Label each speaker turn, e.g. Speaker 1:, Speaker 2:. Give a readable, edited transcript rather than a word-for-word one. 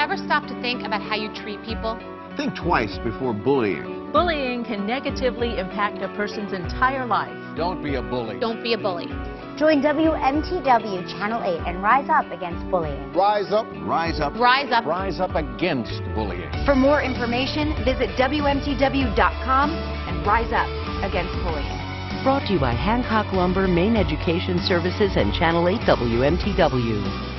Speaker 1: ever stop to think about how you treat people?
Speaker 2: Think twice before bullying.
Speaker 3: Bullying can negatively impact a person's entire life.
Speaker 4: Don't be a bully.
Speaker 1: Don't be a bully.
Speaker 5: Join WMTW Channel 8 and rise up against bullying.
Speaker 4: Rise up.
Speaker 2: Rise up.
Speaker 1: Rise up.
Speaker 4: Rise up against bullying.
Speaker 5: For more information, visit WMTW.com and rise up against bullying.
Speaker 6: Brought to you by Hancock Lumber, Maine Education Services, and Channel 8 WMTW.